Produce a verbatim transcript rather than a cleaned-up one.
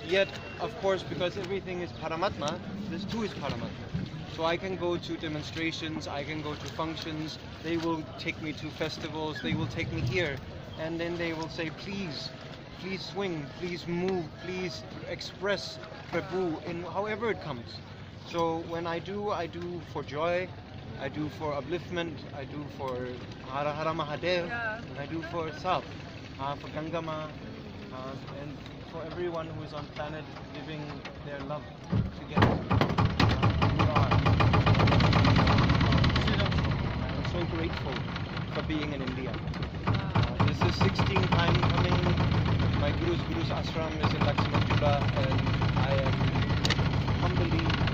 Yet, of course, because everything is Paramatma, this too is Paramatma. So I can go to demonstrations, I can go to functions, they will take me to festivals, they will take me here, and then they will say, please, please swing, please move, please express Prabhu in however it comes. So when I do, I do for joy, I do for upliftment, I do for Hara Hara Mahadev, Yeah. and I do for Sab, uh, for Gangama, uh, and for everyone who is on planet giving their love together. We are. I'm so grateful for being in India. Uh, this is sixteenth time coming. My Guru's Guru's ashram is in Lakshmanjula, and I am humbly